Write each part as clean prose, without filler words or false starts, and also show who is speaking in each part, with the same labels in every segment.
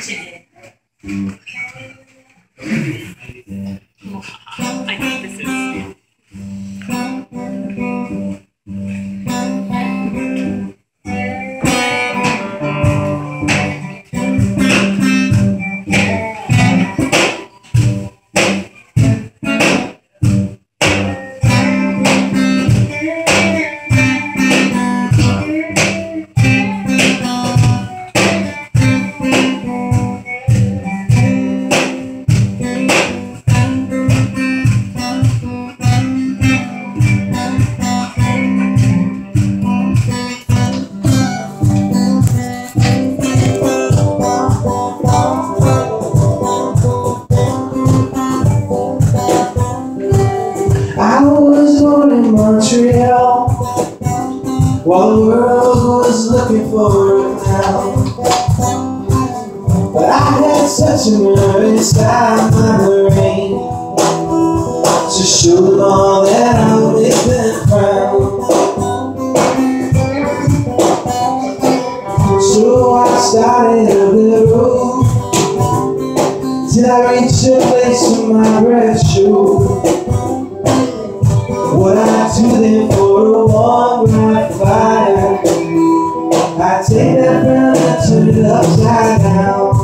Speaker 1: I think this is.
Speaker 2: I was born in Montreal while the world was looking for a town. But I had such a nervous time in the rain to show them all that I would make them proud. So I started up the road till I reached a place where my breath showed. What I do then for a warm bright fire, I take that brown and turn it upside down.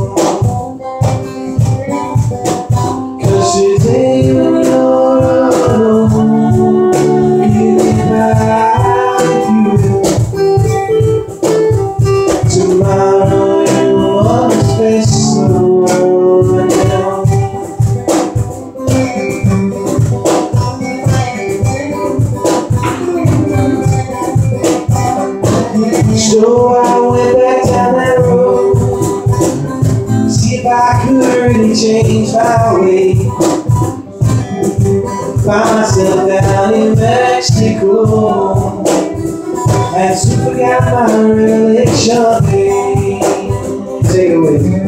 Speaker 2: 'Cause today when you're alone, you value. Tomorrow you wanna face the world down. So I went back down that road, see if I could really change my way. Found myself down in Mexico, and soon forgot my religion. Take it away.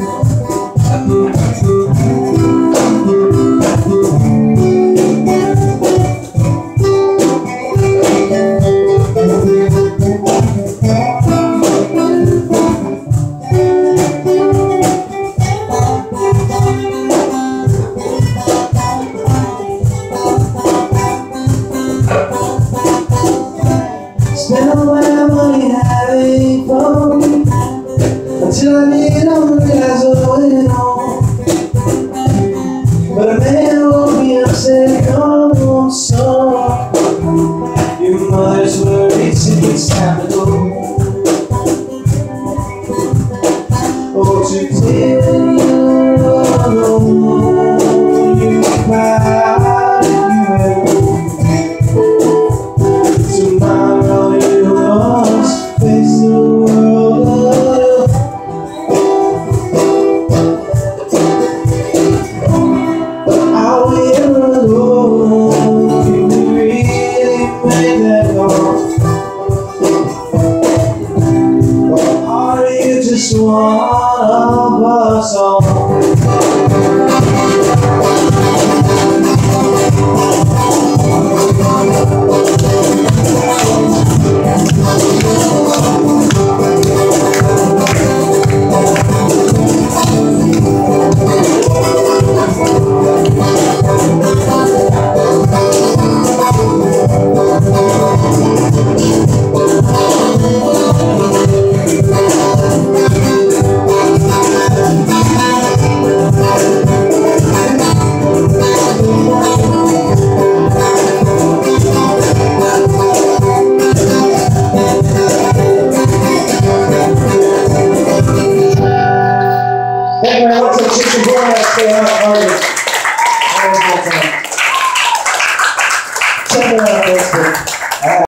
Speaker 2: Spent all my money having fun until I didn't realize what went on. But a man woke me up and said, "Come on, son, your mother's worried, so it's time to go." Oh, today when you're alone, you cry, you will. Tomorrow you must face the world. But I will alone. You really made that call. Or are you just one of us all? Thank you very much. Hartley. Check it out, folks.